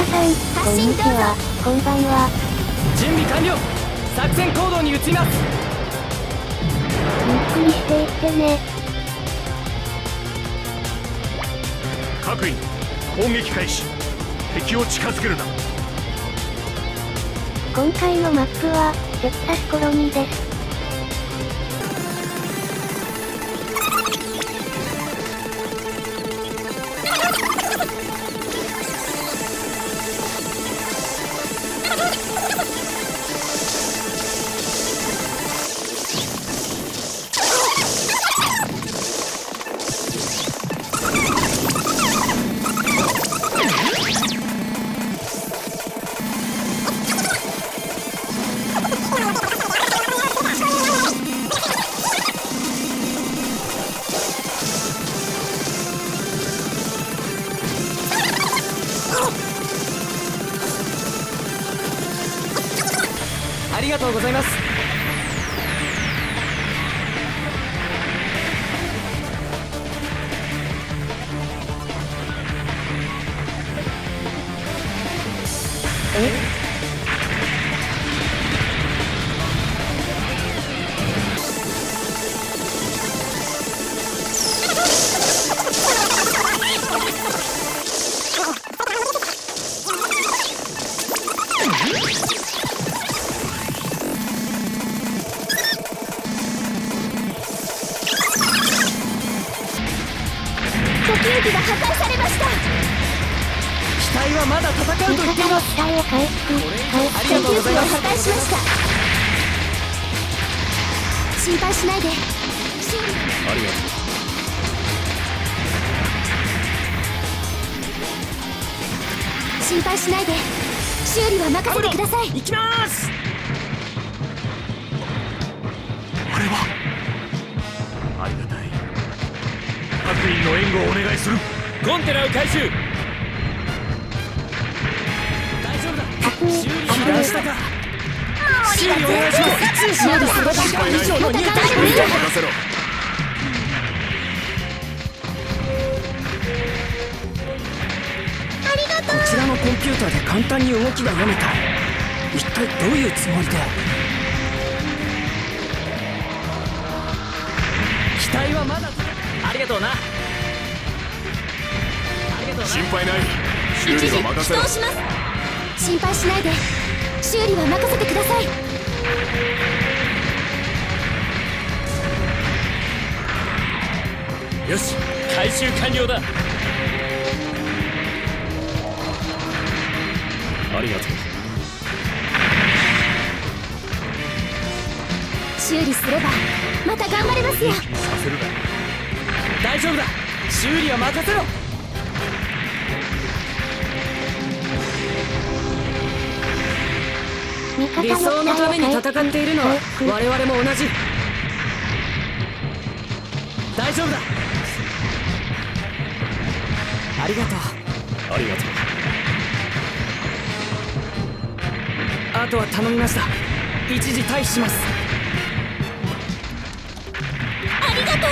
さん、こんにちは、こんばんは。 準備完了。作戦行動に移ります。 ゆっくりしていってね。 各員、攻撃開始。敵を近づけるな。 今回のマップはテキサスコロニーです。 ありがとうございます。 呼吸器が破壊されました。 機体はまだ戦うと言っています。 機体を回復。 ありがとうございます。 破壊しました。心配しないで。 ありがとう。 心配しないで。修理は任せてください。 行きます。 あれはありがたい。各員の援護をお願いする。 コンテナを回収。大丈夫だ。修理被弾したか。修理お願いします。 修理すれば以上の入隊任せろ。 こちらのコンピューターで簡単に動きが読めた。一体どういうつもりで。機体はまだ。ありがとうな。 心配ない。修理は任せろ。 起動します。心配しないで。修理は任せてください。 よし、回収完了だ。 ありがとう。 修理すればまた頑張れますよ。 させるな。 大丈夫だ。修理は任せろ。理想のために戦っているのは我々も同じ。大丈夫だ。ありがとう。 ありがとう。 あとは頼みました。一時退避します。 ありがとう。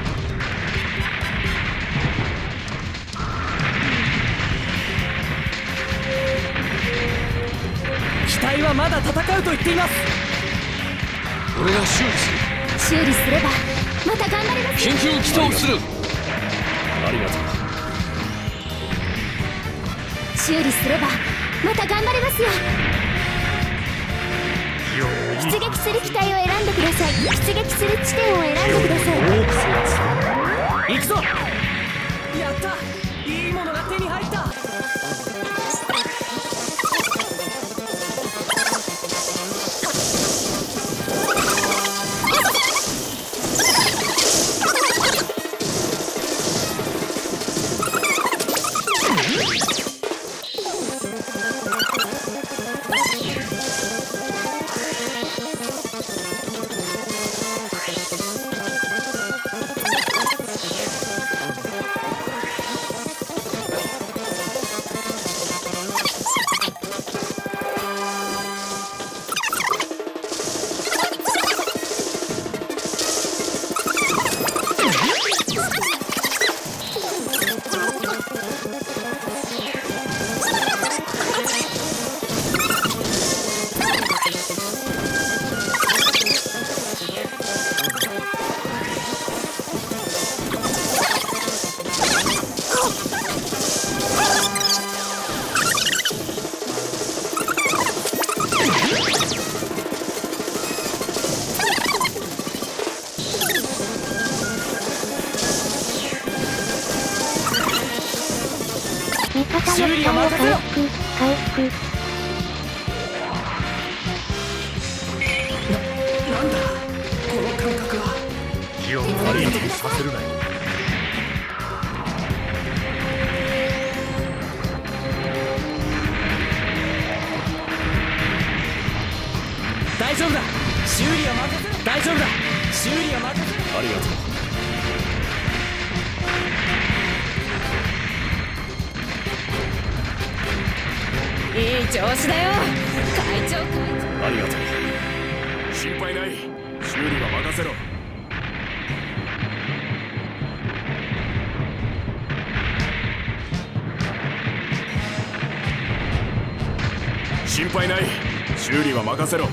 機体はまだ戦うと言っています。 俺が修理する。 修理すればまた頑張れますよ。 緊急起動する。ありがとう。 修理すればまた頑張れますよ。出撃する機体を選んでください。出撃する地点を選んでください。 行くぞ。やった。いいものが手に入った。 せろ。 回復。 なんだこの感覚は。 気を悪い気にさせるなよ。 大丈夫だ、修理は任せろ。大丈夫だ、修理は任せろ。 ありがとう。 いい調子だよ会長。 ありがとう。心配ない。修理は任せろ。心配ない。修理は任せろ。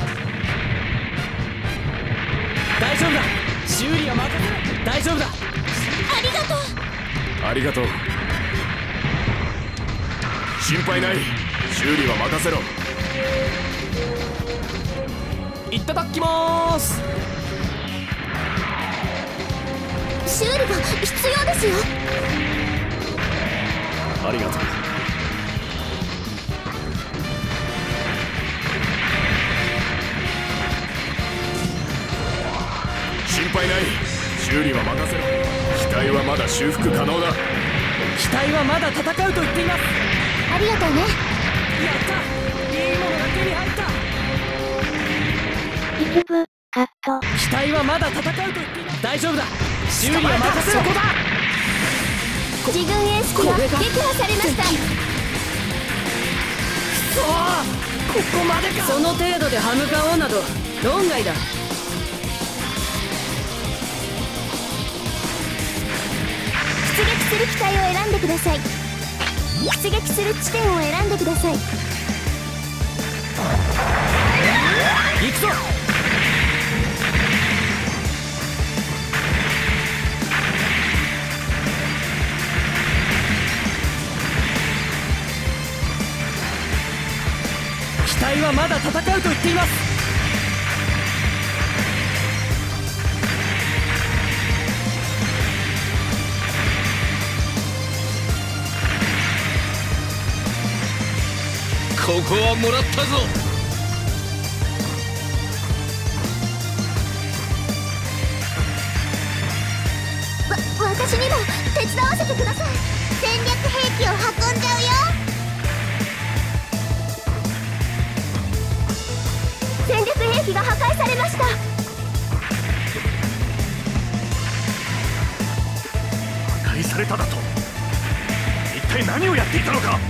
大丈夫だ、修理は任せろ。大丈夫だ。 ありがとう。 ありがとう。心配ない。修理は任せろ。 いただきまーす。 修理が必要ですよ。 ありがとう。心配ない。修理は任せろ。機体はまだ修復可能だ。 機体はまだ戦うと言っています。 ありがとうね。 やった、いいものが手に入った。 一部カット。 機体はまだ戦うと言っています。大丈夫だ、修理は任せろ。そこだ。 自軍エース機が撃破されました。 そうここまでか。 その程度で歯向かおうなど論外だ。 出撃する機体を選んでください。出撃する地点を選んでください。 行くぞ。機体はまだ戦うと言っています。 ここはもらったぞ。 私にも手伝わせてください。戦略兵器を運んじゃうよ。戦略兵器が破壊されました。 破壊されただと。一体何をやっていたのか。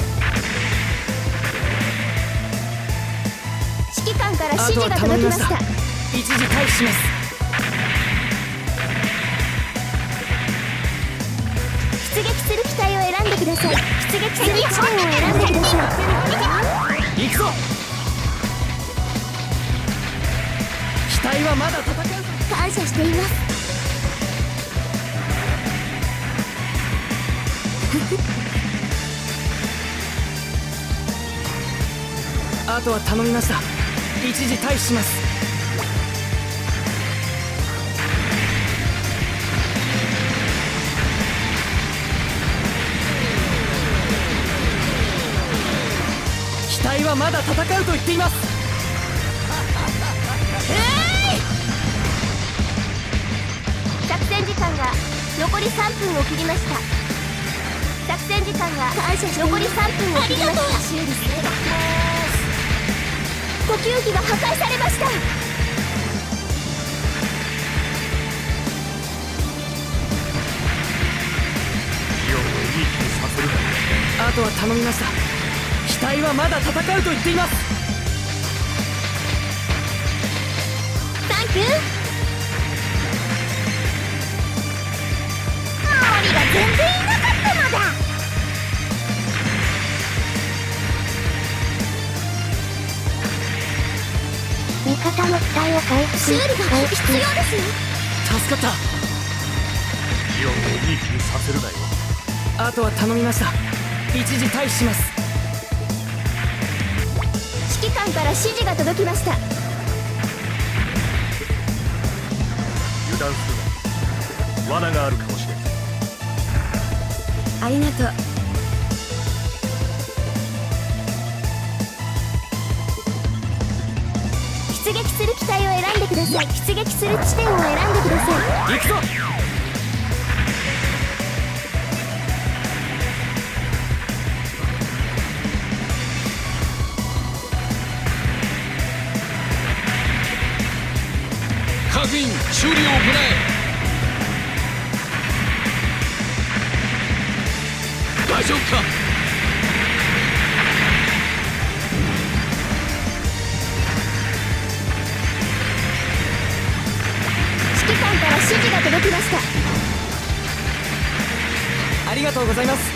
指揮官から指示が届きました。 一時退避します。 出撃する機体を選んでください。出撃する地点を選んでください。 行くぞ。機体はまだ戦う。 感謝しています。 あとは頼みました。一時退避します。機体はまだ戦うと言っています。 作戦時間が残り3分を切りました。作戦時間が残り3分を切りました。修理すれば呼吸器が破壊されました。 気をいい気にさせるな。 あとは頼みました。機体はまだ戦うと言っています。 サンキュー。周りが全然いなかったのだ。 味方の機体を回復。 修理が必要ですよ。 助かった。 気をいい気にさせるなよ。 あとは頼みました。一時退避します。 指揮官から指示が届きました。 油断するな。罠があるかもしれん。 ありがとう。 さい。出撃する地点を選んでください。 行くぞ。 各員修理を行え。大丈夫か。 指揮官から指示が届きました。 ありがとうございます。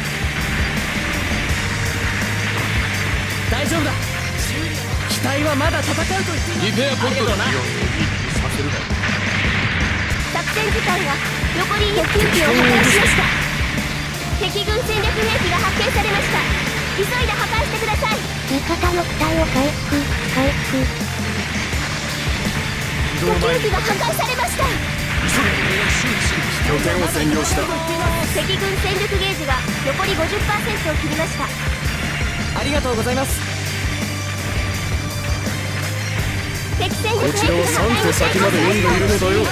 大丈夫だ。機体はまだ戦うと言っています。 リペアポットだな。 作戦時間が残り9機を破壊しました。敵軍戦略兵器が発見されました。急いで破壊してください。 味方の機体を回復。 補給機が破壊されました。 拠点を占領した。 敵軍戦力ゲージが残り 50% を切りました。 ありがとうございます。 敵戦力兵器が破壊に成功しました。 んでいるのだよ。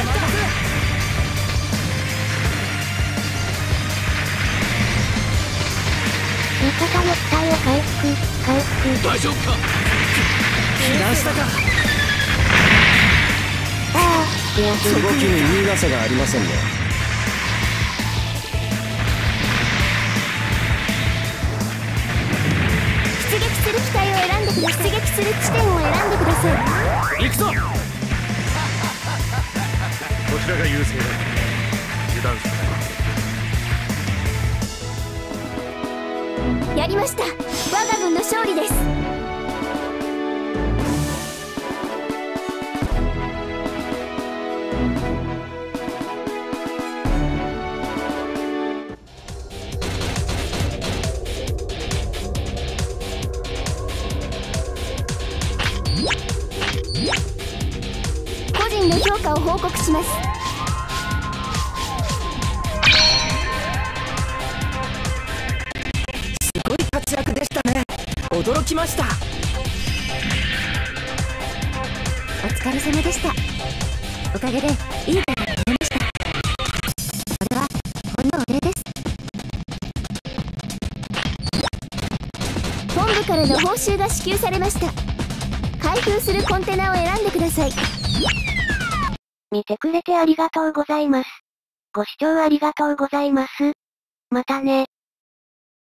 味方の機体を回復。 大丈夫か。 被弾したか。 動きに言い傘がありませんね。 出撃する機体を選んでください。出撃する地点を選んでください。 行くぞ。 こちらが優勢だ。油断する。 やりました。我が軍の勝利です。個人の評価を報告します。 すごい活躍でしたね。驚きました。 お疲れ様でした。おかげでいい戦いができました。これはほんのお礼です。本部からの報酬が支給されました。開封するコンテナを選んでください。 見てくれてありがとうございます。ご視聴ありがとうございます。またね。